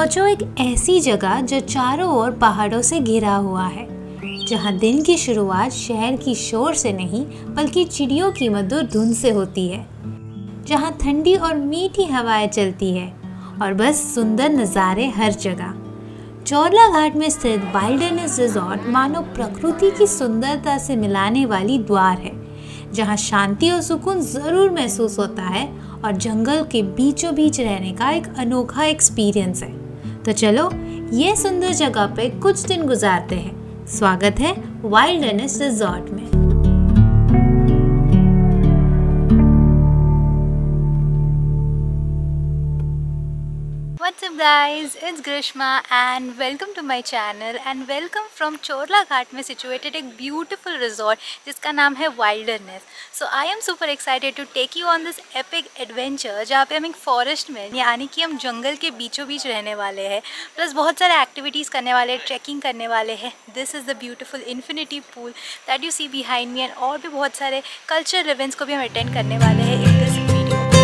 पहुंचो एक ऐसी जगह जो चारों ओर पहाड़ों से घिरा हुआ है, जहां दिन की शुरुआत शहर की शोर से नहीं बल्कि चिड़ियों की मधुर धुन से होती है, जहां ठंडी और मीठी हवाएं चलती है और बस सुंदर नज़ारे हर जगह। चोरला घाट में स्थित वाइल्डरनेस रिजॉर्ट मानो प्रकृति की सुंदरता से मिलाने वाली द्वार है, जहां शांति और सुकून ज़रूर महसूस होता है और जंगल के बीचों बीच रहने का एक अनोखा एक्सपीरियंस है। तो चलो ये सुंदर जगह पे कुछ दिन गुजारते हैं। स्वागत है वाइल्डरनेस रिजॉर्ट में। What's up guys, it's Grishma and welcome to my channel and welcome from चोरला घाट में situated एक beautiful resort जिसका नाम है Wilderness. So I am super excited to take you on this epic adventure जहाँ पे हम एक forest में यानी कि हम जंगल के बीचों बीच रहने वाले हैं, प्लस बहुत सारे activities करने वाले हैं, ट्रैकिंग करने वाले हैं। This is the beautiful infinity pool that you see behind me and और भी बहुत सारे cultural events को भी हम attend करने वाले हैं in this video.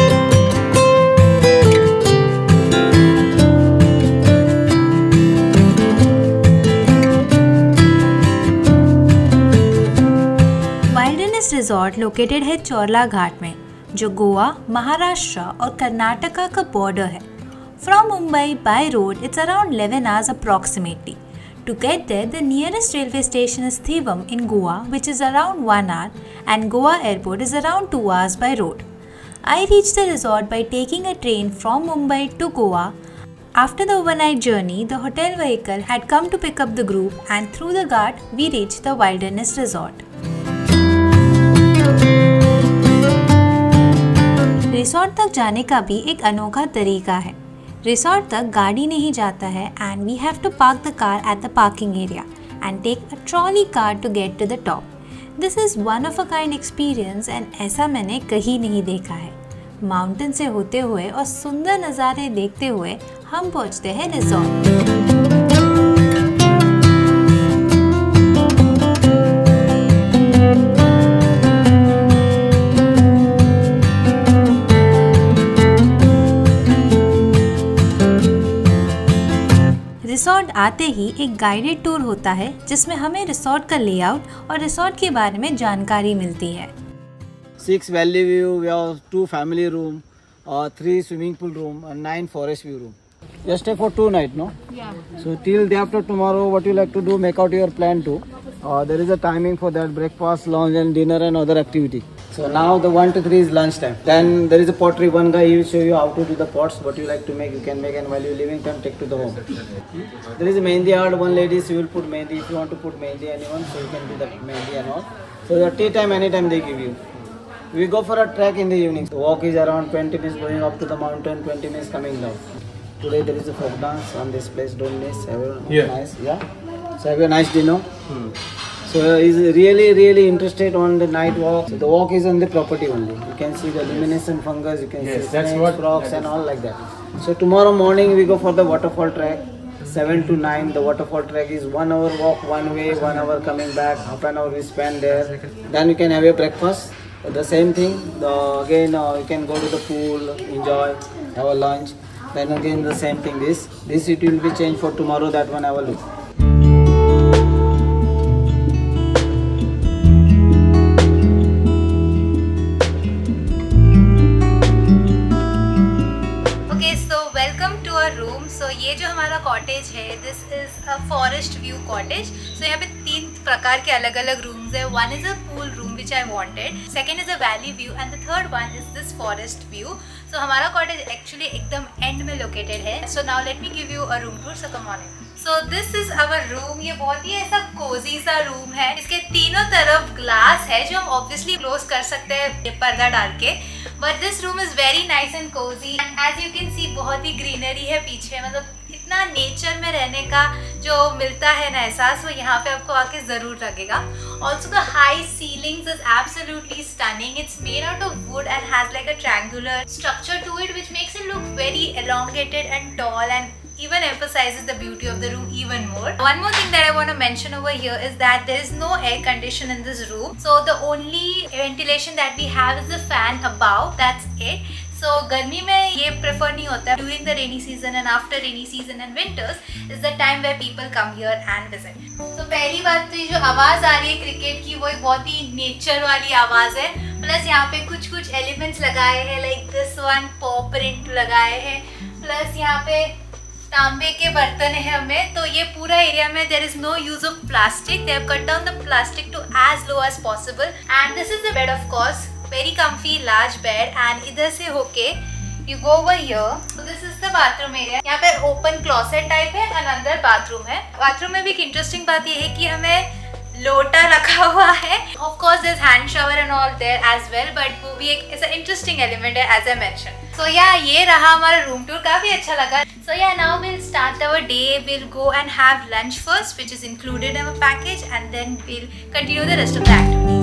Resort located है चोरला घाट में, जो गोवा, महाराष्ट्र और कर्नाटका का बॉर्डर है। From Mumbai by road it's around 11 hours approximately. To get there, the nearest railway station is Thivam in Goa, which is around 1 hour, and Goa airport is around 2 hours by road. I reached the resort by taking a train from Mumbai to Goa. After the overnight journey, the hotel vehicle had come to pick up the group, and through the ghat, we reached the Wilderness Resort. Resort तक जाने का भी एक अनोखा तरीका है। Resort तक गाड़ी नहीं जाता है and we have to park the car at the parking area and take a trolley car to get to the top. This is one of a kind experience and ऐसा मैंने कहीं नहीं देखा है। माउंटेन से होते हुए और सुंदर नज़ारे देखते हुए हम पहुँचते हैं रिसोर्ट। रिसोर्ट आते ही एक गाइडेड टूर होता है जिसमें हमें रिसोर्ट का लेआउट और रिसोर्ट के बारे में जानकारी मिलती है। 6 valley view, we have 2 family room, 3 swimming pool room and 9 forest view room. Just stay for 2 nights, no? Yeah. So till day after tomorrow, what you like to do, make out your plan too. There is a timing for that, breakfast, lunch and dinner and other activity. So now the 1 to 3 is lunch time. Then there is a pottery. One guy he will show you how to do the pots. What you like to make, you can make, and while you're leaving, can take to the home. There is a mehndi art. One lady she will put mehndi. If you want to put mehndi anyone, so you can do that mehndi and all. So the tea time anytime they give you. We go for a trek in the evening. The walk is around 20 minutes going up to the mountain, 20 minutes coming down. Today there is a folk dance on this place. Don't miss. Have a nice, So have a nice dinner. So he's really interested on the night walk. So the walk is on the property only. You can see the luminescent fungus, you can see snakes, frogs and all like that. So tomorrow morning we go for the waterfall trek. 7 to 9 the waterfall trek is 1 hour walk one way, 1 hour coming back, half an hour we spend there. Then you can have your breakfast. The same thing. Again you can go to the pool, enjoy, have a lunch. Then again the same thing. This it will be changed for tomorrow. That one I will do. सो ये जो हमारा cottage है, this is a forest view cottage. So यहाँ पे 3 प्रकार के अलग अलग रूम्स है। One is a pool room which I wanted, second is a valley view and the third one is this forest view. So हमारा cottage actually एकदम end में लोकेटेड है। So now let me give you a room tour, so come on in. So this is our room. ये बहुत ही ऐसा Cozi सा room है। इसके तीनों तरफ ग्लास है जो हम ऑब्वियसली क्लोज कर सकते हैं पर्दा डाल के, but this room is very nice and cosy and as you can see बहुत ही ग्रीनरी है पीछे। मतलब इतना नेचर में रहने का जो मिलता है ना एहसास, वो यहाँ पे आपको आके जरूर लगेगा। Also the high ceilings is absolutely stunning. It's made out of wood and has like a triangular structure to it which makes it look very elongated and tall and even emphasizes the beauty of the room even more. One more thing that I want to mention over here is that there is no air condition in this room. So the only ventilation that we have is the fan above. That's it. So गर्मी में ये prefer नहीं होता है. During the rainy season and after rainy season and winters is the time where people come here and visit. तो पहली बात तो ये जो आवाज़ आ रही है क्रिकेट की, वो एक बहुत ही नेचर वाली आवाज़ है. प्लस यहाँ पे कुछ एलिमेंट्स लगाए हैं, like this one paw print लगाए हैं. प्लस यहाँ पे तांबे के बर्तन है हमें. तो ये पूरा एरिया में there is no use of plastic. They have cut down the plastic to as low as possible. And this is the bed of course, very comfy large bed. And इधर से होके you go over here. So this is the bathroom area. यहाँ पे open closet type है and अंदर bathroom है. Bathroom में भी एक इंटरेस्टिंग बात ये है कि हमें लोटा रखा हुआ है. Of course there is hand shower and all there as well, but वो भी एक ऐसा इंटरेस्टिंग एलिमेंट है एज आई मेंशन. सो या ये रहा हमारा रूम टूर, काफी अच्छा लगा. So yeah, now we'll start our day. We'll go and have lunch first, which is included in our package, and then we'll continue the rest of the activities.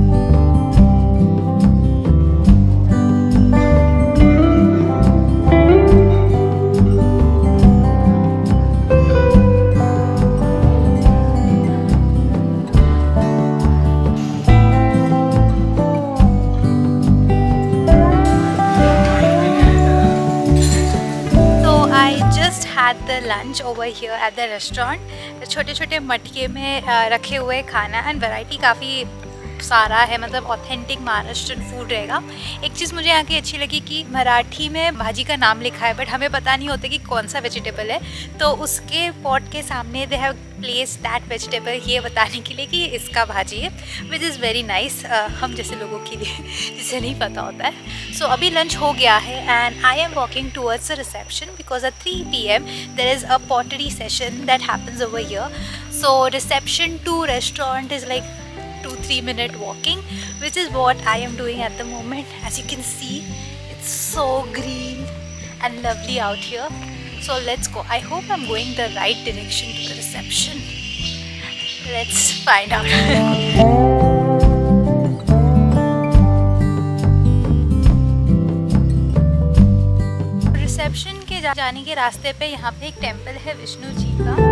Had the lunch over here at the restaurant. छोटे छोटे मटके में रखे हुए खाना and variety काफ़ी सारा है, मतलब ऑथेंटिक महाराष्ट्रियन फूड रहेगा. एक चीज़ मुझे यहाँ की अच्छी लगी कि मराठी में भाजी का नाम लिखा है, बट हमें पता नहीं होता कि कौन सा वेजिटेबल है. तो उसके पॉट के सामने they have place that vegetable, ये बताने के लिए कि इसका भाजी है, विच इज़ वेरी नाइस हम जैसे लोगों के लिए जिसे नहीं पता होता है. सो अभी लंच हो गया है and I am walking towards the reception because at 3 PM there is a pottery session that happens over here. So reception to restaurant is like 2-3 minute walking, which is what I am doing at the moment. As you can see, it's so green and lovely out here. So let's go. I hope I'm going the right direction to the reception. Let's find out. Reception के जाने के रास्ते पे यहाँ पे एक temple है विष्णु जी का.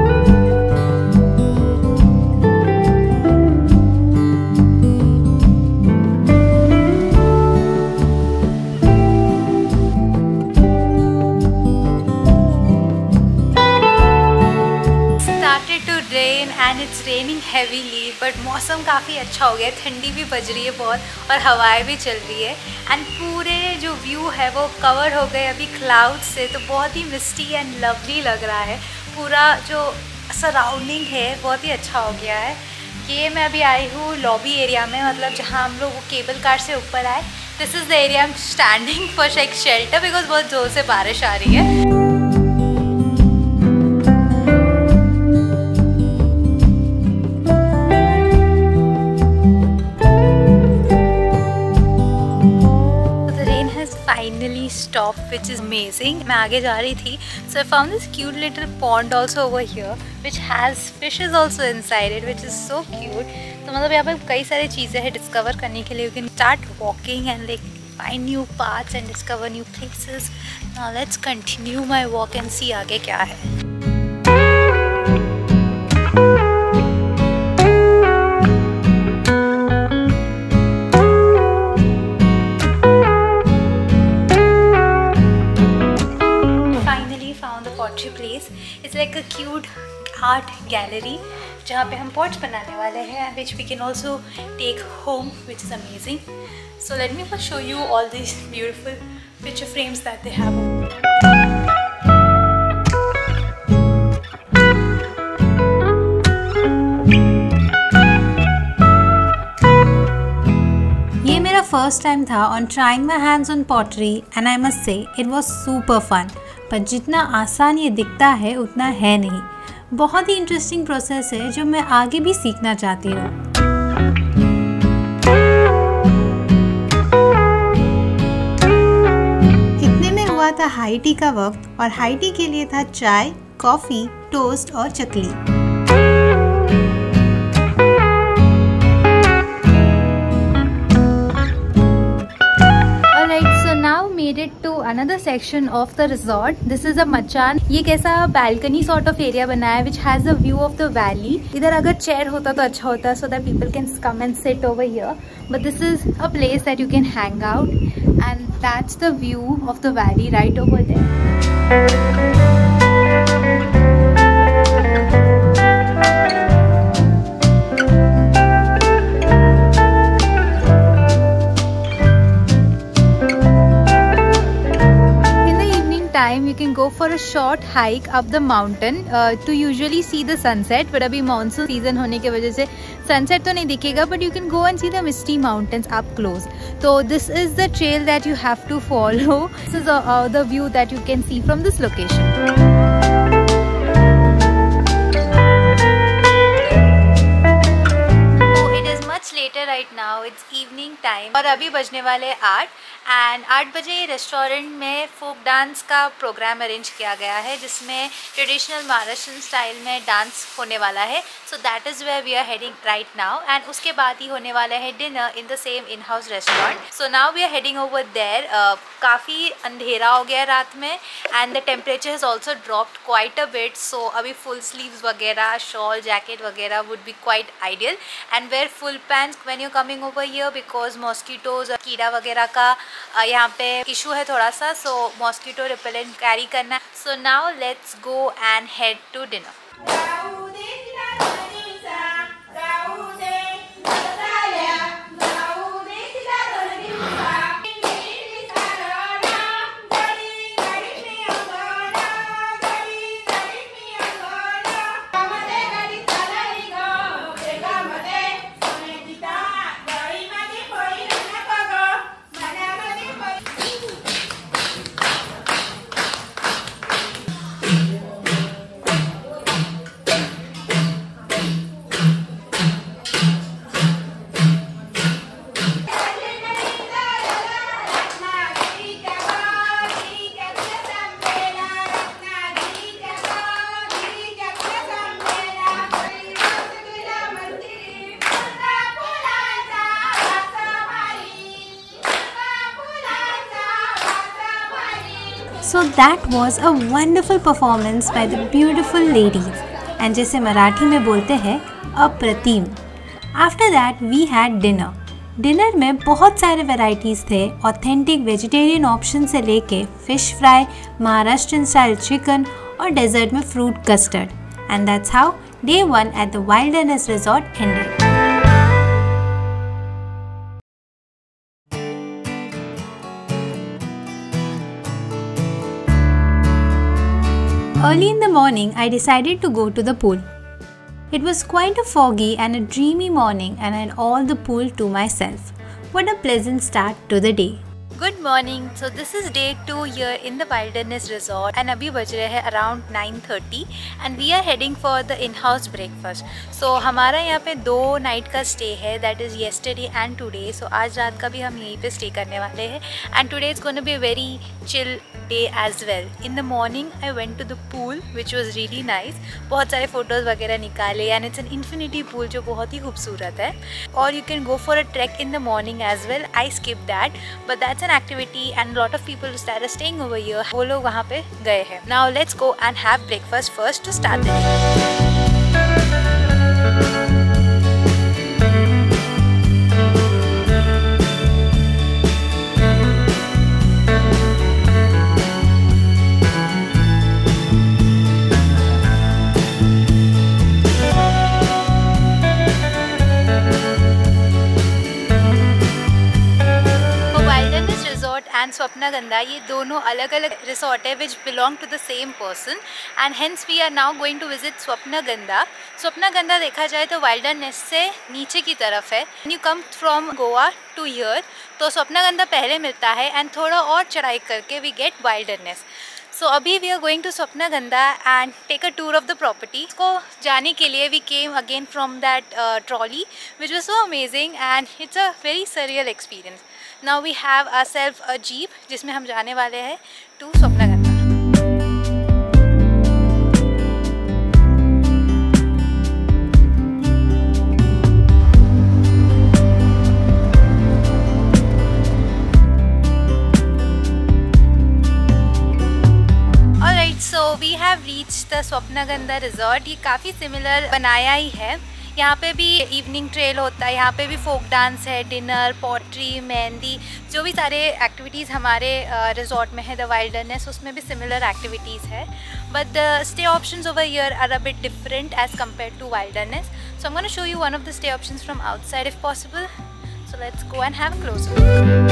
And it's raining heavily, but मौसम काफ़ी अच्छा हो गया. ठंडी भी बज रही है बहुत और हवाएं भी चल रही है. एंड पूरे जो व्यू है वो कवर हो गए अभी क्लाउड से, तो बहुत ही मिस्टी एंड लवली लग रहा है. पूरा जो सराउंडिंग है बहुत ही अच्छा हो गया है. ये मैं अभी आई हूँ लॉबी एरिया में, मतलब जहाँ हम लोग वो केबल कार से ऊपर आए. This is the area I am standing for shelter because बहुत ज़ोर से बारिश आ रही है. Stop, which is amazing. मैं आगे जा रही थी, so I found this cute little pond also over here, which has fishes also inside it, which is so cute. तो मतलब यहाँ पे कई सारी चीज़ें हैं डिस्कवर करने के लिए. You can start walking and like find new paths and discover new places. Now let's continue my walk and see आगे क्या है. Place. It's like a cute art gallery जहाँ पे हम pots बनाने वाले हैं, which we can also take home, which is amazing. So let me first show you all these beautiful picture frames that they have. ये मेरा first time था on trying my hands on pottery, and I must say it was super fun. पर जितना आसान ये दिखता है उतना है नहीं. बहुत ही इंटरेस्टिंग प्रोसेस है जो मैं आगे भी सीखना चाहती हूँ. इतने में हुआ था हाई टी का वक्त, और हाई टी के लिए था चाय, कॉफ़ी, टोस्ट और चकली. Made it to another section of the resort. This is a machan. ये कैसा balcony sort of area बना है which has a view of the valley. इधर अगर chair होता तो अच्छा होता so that people can come and sit over here. But this is a place that you can hang out. and that's the view of the valley right over there. You can go for a short hike up the mountain to usually see the sunset, but अभी monsoon season होने की वजह से sunset तो नहीं दिखेगा, but you can go and see the misty mountains up close. So this is the trail that you have to follow. This is the view that you can see from this location. Later right now, it's evening time और अभी बजने वाले 8 and 8 बजे restaurant में folk dance का programme arrange किया गया है जिसमें ट्रेडिशनल महाराष्ट्रियन स्टाइल में डांस होने वाला है. So that is where we are heading right now and उसके बाद ही होने वाला है dinner in the same in house restaurant. So now we are heading over there. काफ़ी अंधेरा हो गया रात में and the temperature has also dropped quite a bit. So अभी फुल स्लीव्स वगैरह, शॉल, जैकेट वगैरह would be quite ideal and wear full pants when you're coming over here because mosquitoes कीड़ा वगैरह का यहाँ पे इशू है थोड़ा सा. सो मॉस्किटो रिपेलेंट कैरी करना है. So now let's go and head to dinner. So that was a wonderful performance by the beautiful ladies and जैसे मराठी में बोलते हैं अप्रतिम. After that we had dinner. Dinner में बहुत सारे वैरायटीज़ थे. ऑथेंटिक वेजिटेरियन ऑप्शन से लेके fish fry, Maharashtrian style chicken और डेजर्ट में fruit custard. And that's how day 1 at the wilderness resort ended. Early in the morning, I decided to go to the pool. It was quite a foggy and a dreamy morning and I had all the pool to myself. What a pleasant start to the day. Good morning. So this is day 2 here in the Wilderness Resort and अभी बज रहे हैं around 9:30 and we are heading for the in-house breakfast. So हमारा यहाँ पे 2 night का stay है, that is yesterday and today. So आज रात का भी हम यहीं पे स्टे करने वाले हैं and today is going to be a very chill day as well. In the morning I went to the pool which was really nice. बहुत सारे photos वगैरह निकाले and it's an infinity pool जो बहुत ही खूबसूरत है. और you can go for a trek in the morning as well. I skipped that but that's an activity and a lot of people that are staying over here वो लोग वहाँ पे गए हैं. Now let's go and have breakfast first to start the day. And Swapnagandha ये दोनों अलग अलग रिसोर्ट है which belong to the same person and hence we are now going to visit Swapnagandha. Swapnagandha देखा जाए तो वाइल्डरनेस से नीचे की तरफ है. You come from Goa to here तो स्वप्नगंधा पहले मिलता है एंड थोड़ा और चढ़ाई करके वी गेट वाइल्डरनेस. सो अभी we are going to Swapnagandha and take a tour of the property. को जाने के लिए we came again from that trolley which was so amazing and it's a very surreal experience. Now we have ourself a jeep जिसमें हम जाने वाले हैं to Swapnagandha. So we have reached the Swapnagandha resort. ये काफ़ी सिमिलर बनाया ही है. यहाँ पे भी इवनिंग ट्रेल होता है, यहाँ पे भी फोक डांस है, डिनर, पॉटरी, मेहंदी, जो भी सारे एक्टिविटीज़ हमारे रिजॉर्ट में है द वाइल्डरनेस, उसमें भी सिमिलर एक्टिविटीज़ है. But the stay options over here are a bit different as compare to Wilderness. So I am gonna show you one of the stay options from outside if possible. So let's go and have a close look.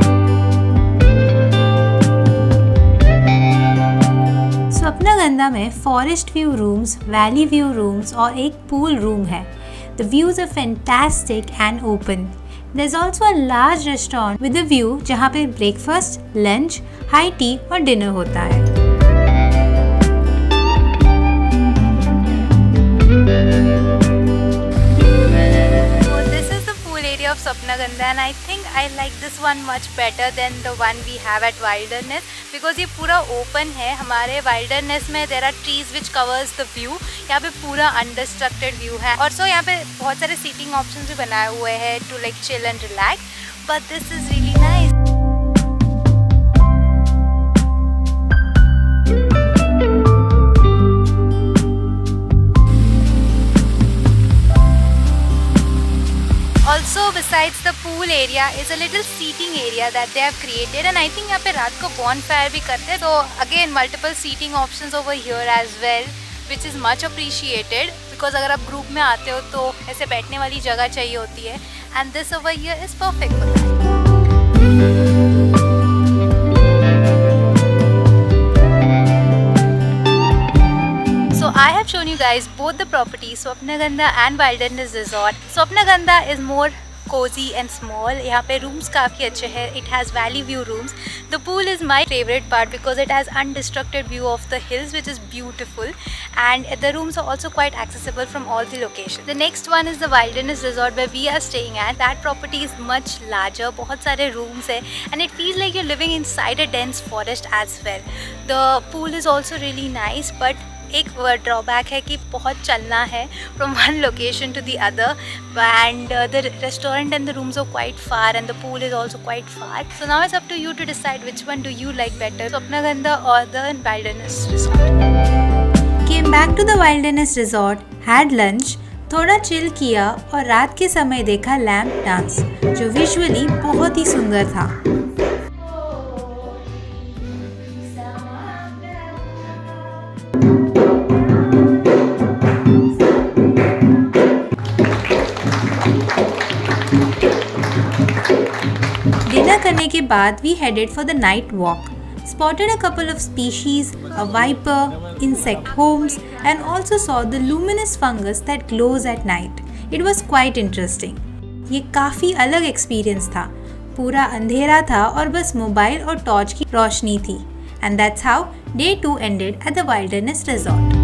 Swapnagandha में forest view rooms, valley view rooms और एक pool room है. The views are fantastic and open. There is also a large restaurant with a view जहाँ पे breakfast, lunch, high tea और dinner होता है. Of Swapnagandha, and I think I like this one much better than the one we have at Wilderness because ये पूरा open है. हमारे Wilderness में there are trees which covers the view. यहाँ पे पूरा undisturbed view है और so यहाँ पे बहुत सारे seating options भी बनाए हुए हैं to like chill and relax. But this is really nice. Also besides the pool area is a little seating area that they have created, and I think यहाँ पे रात को bonfire भी करते हैं. So again multiple seating options over here as well, which is much appreciated because अगर आप group में आते हो तो ऐसे बैठने वाली जगह चाहिए होती है, and this over here is perfect for that. So I have shown you guys both the properties, Swapnagandha and Wilderness Resort. Swapnagandha is more cozy and small. यहाँ पे rooms काफ़ी अच्छे हैं. It has valley view rooms. The pool is my favorite part because it has undisturbed view of the hills, which is beautiful, and the rooms are also quite accessible from all the locations. The next one is the Wilderness Resort where we are staying at. That property is much larger. बहुत सारे rooms है, and it feels like you're living inside a dense forest as well. The pool is also really nice, but एक drawback है कि बहुत चलना है from one location to the other, and the restaurant and the rooms are quite far and the pool is also quite far. So now it's up to you to decide which one do you like better, Swapnagandha और the wilderness resort. Came back to the wilderness resort, had lunch, थोड़ा chill किया और रात के समय देखा lamp dance जो visually बहुत ही सुंदर था. डिनर करने के बाद we headed for the night walk. Spotted a couple of species, a viper, insect homes, and also saw the luminous fungus that glows at night. It was quite interesting. ये काफ़ी अलग experience था. पूरा अंधेरा था और बस मोबाइल और टॉर्च की रोशनी थी. And that's how day 2 ended at the Wilderness Resort.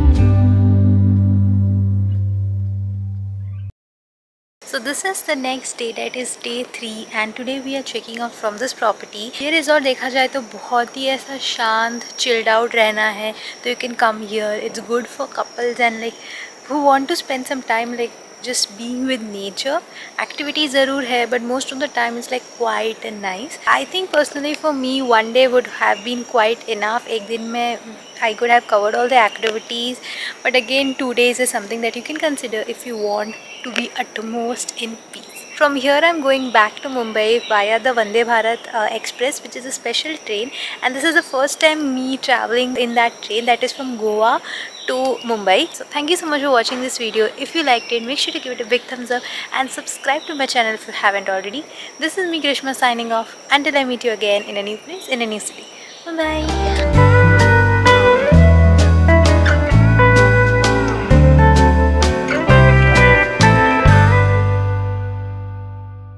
So this is the next day, that is day 3, and today we are checking out from this property. ये resort देखा जाए तो बहुत ही ऐसा शांत, chilled out रहना है तो you can come here. It's good for couples and like who want to spend some time like just being with nature. Activities ज़रूर है but most of the time it's like quiet and nice. I think personally for me one day would have been quite enough. एक दिन में I could have covered all the activities, but again 2 days is something that you can consider if you want to be utmost in peace. From here I'm going back to Mumbai via the Vande Bharat Express, which is a special train, and this is the first time me traveling in that train, that is from Goa to Mumbai. So thank you so much for watching this video. If you liked it, make sure to give it a big thumbs up and subscribe to my channel if you haven't already. This is me, Grishma, signing off until I meet you again in a new place, in a new city. Bye bye.